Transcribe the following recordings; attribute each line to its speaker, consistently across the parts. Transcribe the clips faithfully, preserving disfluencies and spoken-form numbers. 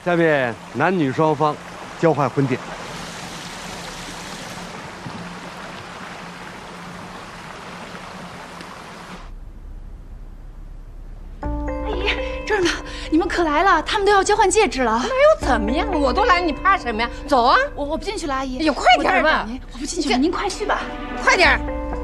Speaker 1: 下面男女双方交换婚戒。
Speaker 2: 阿姨，这儿呢，你们可来了，他们都要交换戒指了。
Speaker 3: 那又怎么样？我都来，你怕什么呀？走啊！
Speaker 2: 我我不进去了，阿姨。
Speaker 3: 哎呦，快点吧！
Speaker 2: 我不进去了，您快去吧。
Speaker 3: 快点！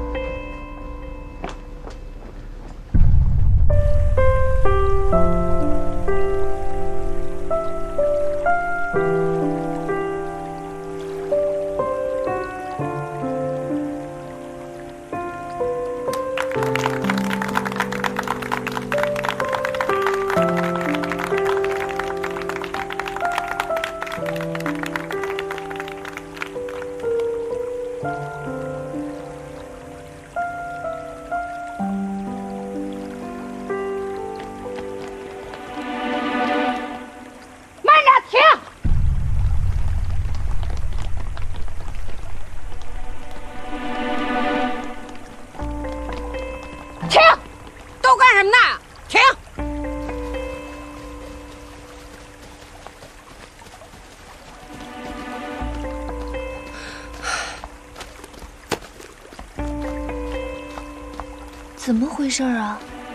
Speaker 4: 怎么回事啊？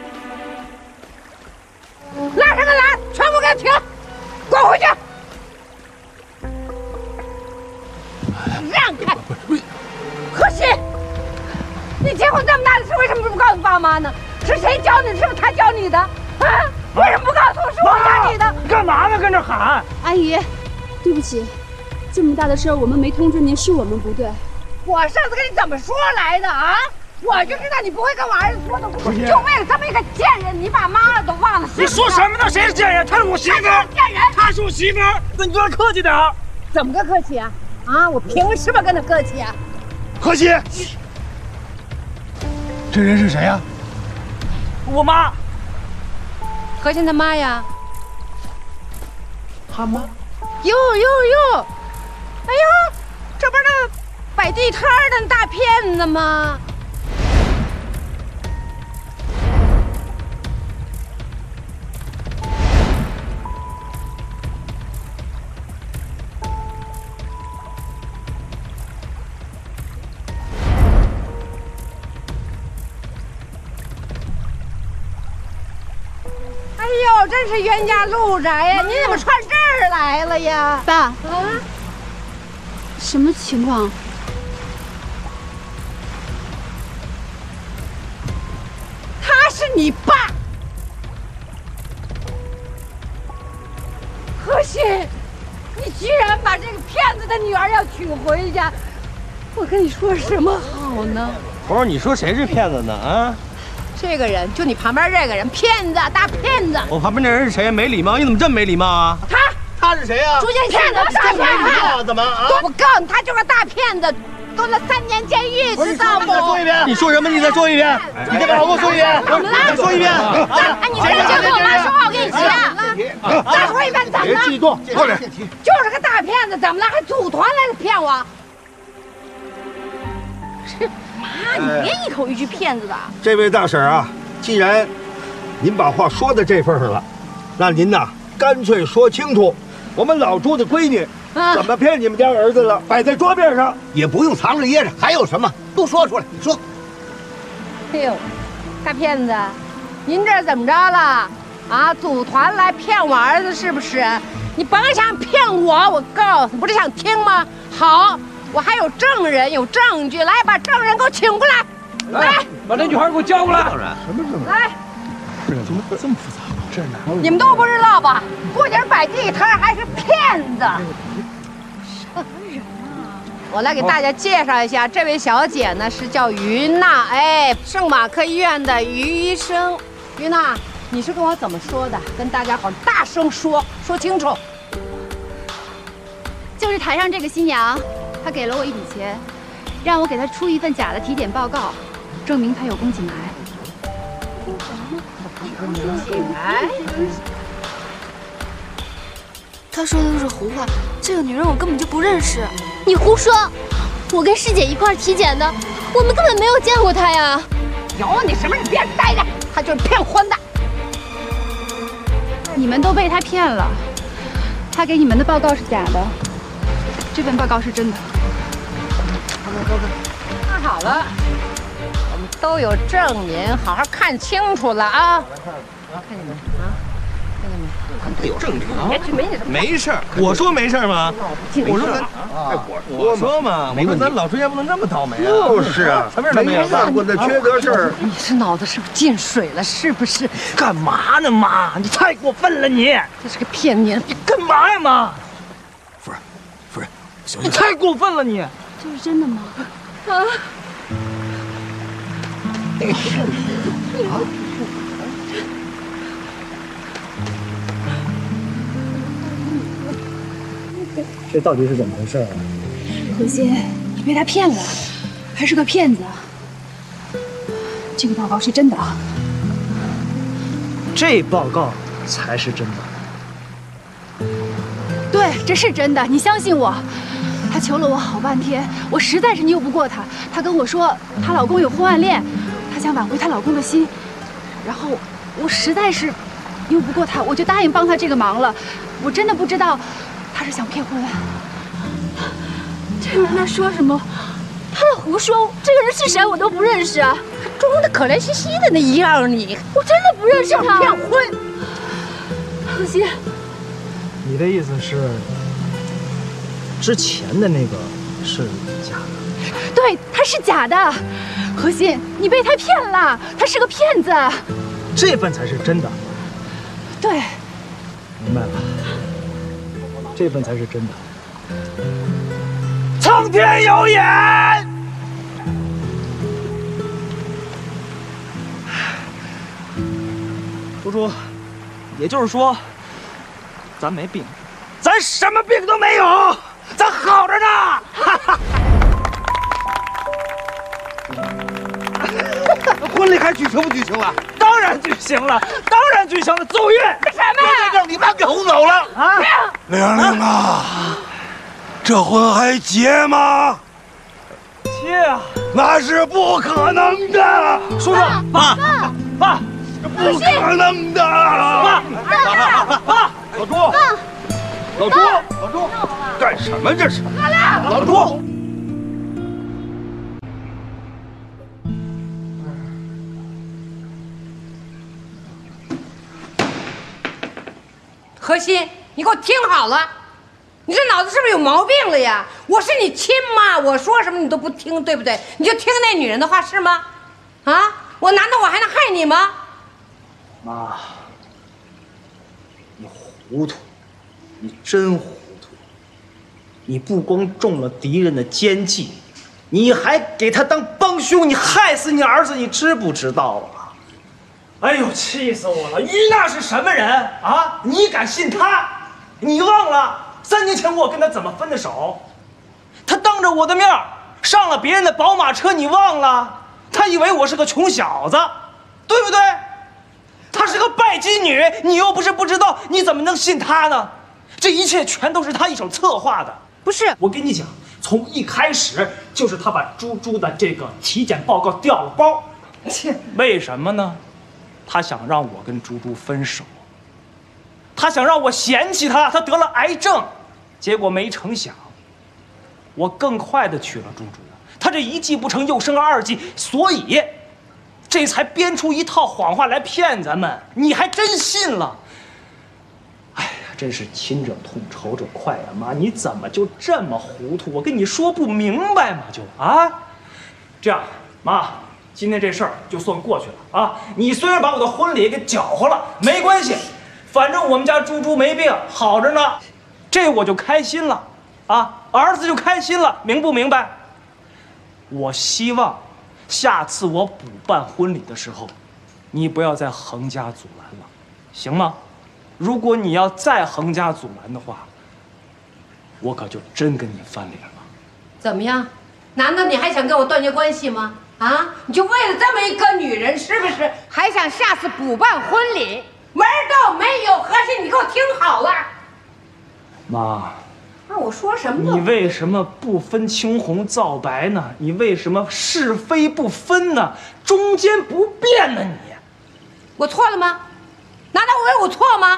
Speaker 3: 拉上个栏，全部给我停！滚回去！让开！何西，你结婚这么大的事，为什么不告诉爸妈呢？是谁教你？是不是他教你的？啊？为什么不告诉我？是我教你的？
Speaker 5: 你干嘛呢？跟着喊！
Speaker 6: 阿姨，对不起，这么大的事儿我们没通知您，是我们不对。
Speaker 3: 我上次跟你怎么说来的啊？ 我就知道你不会跟我儿子说的，就为了这么一个贱人，你把妈都忘了。
Speaker 5: 你说什么呢？谁是贱人？她是我媳妇儿。
Speaker 3: 贱人，
Speaker 5: 她是我媳妇儿。那你对她客气点。
Speaker 3: 怎么个客气啊？啊，我凭什么跟她客气啊？
Speaker 5: 何西，这人是谁呀？我妈。
Speaker 3: 何心他妈呀？
Speaker 5: 他妈？
Speaker 3: 哟哟哟！哎呦，这不是那摆地摊的那大骗子吗？ 哎呦，真是冤家路窄呀！你怎么串这儿来了呀？
Speaker 6: 爸，
Speaker 3: 啊，
Speaker 6: 什么情况？
Speaker 3: 他是你爸，何西，你居然把这个骗子的女儿要娶回家，我跟你说什么好呢？
Speaker 7: 不是，你说谁是骗子呢？啊？
Speaker 3: 这个人，就你旁边这个人，骗子，大骗子！
Speaker 7: 我旁边那人是谁？没礼貌！你怎么这么没礼貌啊？
Speaker 3: 他，
Speaker 7: 他是谁呀？
Speaker 3: 朱建宪，大骗子！
Speaker 7: 怎么啊？
Speaker 3: 我告诉你，他就是个大骗子，蹲了三年监狱，知道不？
Speaker 7: 再说一遍！你说什么？你再说一遍！你再把我说一遍！
Speaker 3: 怎么了？
Speaker 7: 再说一遍！
Speaker 3: 哎，你别跟我妈说话，我跟你急！再说一遍，怎么了？
Speaker 5: 记住，快点！
Speaker 3: 就是个大骗子，怎么了？还组团来了骗我？
Speaker 4: 妈，你别一口一句骗子的。
Speaker 8: 这位大婶啊，既然您把话说到这份上了，那您呐干脆说清楚，我们老朱的闺女怎么骗你们家儿子了，摆在桌面上，
Speaker 9: 也不用藏着掖着，还有什么都说出来。你说，
Speaker 3: 哎呦，大骗子，您这怎么着了？啊，组团来骗我儿子是不是？你甭想骗我，我告诉你，不是想听吗？好。 我还有证人，有证据，来把证人给我请过来，来，
Speaker 5: 把这女孩给我叫过来。
Speaker 8: 当然，什么证人？
Speaker 3: 来，
Speaker 5: 这怎么这么复杂？这哪？
Speaker 3: 你们都不知道吧？不仅摆地摊，还是骗子。什么人啊？我来给大家介绍一下，这位小姐呢是叫于娜，哎，圣马克医院的于医生。于娜，你是跟我怎么说的？跟大家伙大声说，说清楚。
Speaker 6: 就是台上这个新娘。 他给了我一笔钱，让我给他出一份假的体检报告，证明他有宫颈癌。
Speaker 3: 宫颈癌？
Speaker 4: 他说的都是胡话，这个女人我根本就不认识。你胡说！我跟师姐一块体检的，我们根本没有见过她呀。
Speaker 3: 有你什么？你别待着，他就是骗婚的。
Speaker 6: 你们都被他骗了， 他给你们的报告是假的，这份报告是真的。
Speaker 3: 看好了，我们都有证人，好好看清楚了啊！看见没啊？看见没？
Speaker 7: 他有证据啊？
Speaker 3: 别去，没你
Speaker 7: 没事儿，我说没事吗？我说咱，
Speaker 8: 哎，我
Speaker 7: 我说嘛，我说咱老春家不能这么倒霉啊！
Speaker 8: 就是啊，没干过那缺德事儿。
Speaker 3: 你这脑子是不是进水了？是不是？
Speaker 5: 干嘛呢，妈？你太过分了，你！
Speaker 3: 这是个骗你！
Speaker 5: 你干嘛呀，妈？
Speaker 7: 夫人，夫人，小
Speaker 5: 你太过分了，你！
Speaker 6: 这是真的吗？啊！
Speaker 5: 这到底是怎么回事啊？
Speaker 6: 何心，你被他骗了，还是个骗子。这个报告是真的啊！
Speaker 5: 这报告才是真的。
Speaker 6: 对，这是真的，你相信我。她求了我好半天，我实在是拗不过她。她跟我说，她老公有婚外恋，她想挽回她老公的心。然后我实在是拗不过她，我就答应帮她这个忙了。我真的不知道她是想骗婚。这个人在说什么？他在胡说。这个人是谁我都不认识，
Speaker 3: 装的可怜兮兮的那一样，你
Speaker 6: 我真的不认识他。
Speaker 3: 骗婚。
Speaker 6: 何心，
Speaker 5: 你的意思是，之前的那个是假的？
Speaker 6: 对，他是假的。何心，你被他骗了，他是个骗子。
Speaker 5: 这份才是真的。
Speaker 6: 对，
Speaker 5: 明白了，这份才是真的。苍天有眼！猪猪，也就是说，咱没病，咱什么病都没有，咱好着呢！哈哈。
Speaker 8: 婚礼还举行不举行了？
Speaker 5: 当然举行了，当然举行了。奏乐，
Speaker 3: 什么？
Speaker 8: 让你妈给轰走了
Speaker 5: 啊！
Speaker 8: 玲玲啊，这婚还结吗？
Speaker 5: 结啊！
Speaker 8: 那是不可能的。
Speaker 5: 叔叔，爸，爸，
Speaker 8: 不可能的。
Speaker 5: 爸，爸，爸，
Speaker 8: 老朱，老朱，老朱，干什么这是？老朱。
Speaker 3: 何心，你给我听好了，你这脑子是不是有毛病了呀？我是你亲妈，我说什么你都不听，对不对？你就听那女人的话是吗？啊，我难道我还能害你吗？
Speaker 5: 妈，你糊涂，你真糊涂！你不光中了敌人的奸计，你还给他当帮凶，你害死你儿子，你知不知道啊？哎呦，气死我了！于娜是什么人啊？你敢信她？你忘了三年前我跟她怎么分的手？她当着我的面上了别人的宝马车，你忘了？她以为我是个穷小子，对不对？她是个拜金女，你又不是不知道，你怎么能信她呢？这一切全都是她一手策划的。
Speaker 3: 不是，
Speaker 5: 我跟你讲，从一开始就是她把猪猪的这个体检报告调了包。切，为什么呢？他想让我跟猪猪分手，他想让我嫌弃他，他得了癌症，结果没成想，我更快的娶了猪猪，他这一计不成又生二计，所以这才编出一套谎话来骗咱们，你还真信了。哎呀，真是亲者痛，仇者快呀！妈，你怎么就这么糊涂？我跟你说不明白嘛，就啊，这样，妈。今天这事儿就算过去了啊！你虽然把我的婚礼给搅和了，没关系，反正我们家猪猪没病，好着呢，这我就开心了啊！儿子就开心了，明不明白？我希望下次我补办婚礼的时候，你不要再横加阻拦了，行吗？如果你要再横加阻拦的话，我可就真跟你翻脸了。
Speaker 3: 怎么样？难道你还想跟我断绝关系吗？啊！你就为了这么一个女人，是不是还想下次补办婚礼？门都没有！何心，你给我听好了，
Speaker 5: 妈。
Speaker 3: 那我说什么？
Speaker 5: 你为什么不分青红皂白呢？你为什么是非不分呢？中间不变呢？你，
Speaker 3: 我错了吗？难道我有我错吗？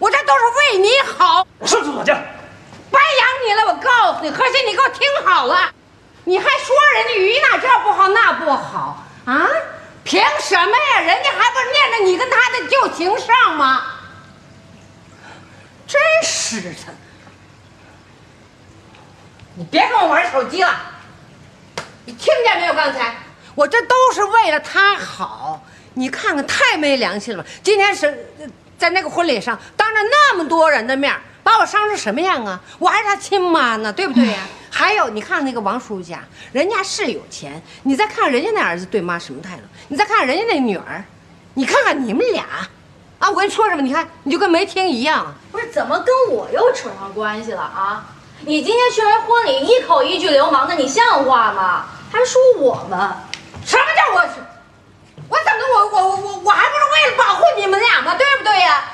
Speaker 3: 我这都是为你好。
Speaker 5: 我上厕所去。
Speaker 3: 白养你了，我告诉你，何心，你给我听好了，你还说人家于娜这不好那不好啊？凭什么呀？人家还不是念着你跟他的旧情上吗？真是的！你别跟我玩手机了，你听见没有？刚才我这都是为了他好，你看看太没良心了。今天是在那个婚礼上，当着那么多人的面，把我伤成什么样啊？我还是他亲妈呢，对不对呀？还有，你看那个王叔家，人家是有钱，你再看人家那儿子对妈什么态度，你再看看人家那女儿，你看看你们俩，啊，我跟你说什么？你看你就跟没听一样。
Speaker 6: 不是，怎么跟我又扯上关系了啊？你今天去完婚礼，一口一句流氓的，你像话吗？还说我们？
Speaker 3: 什么叫我是？我怎么我我我我我还不是为了保护你们俩吗？对不对呀？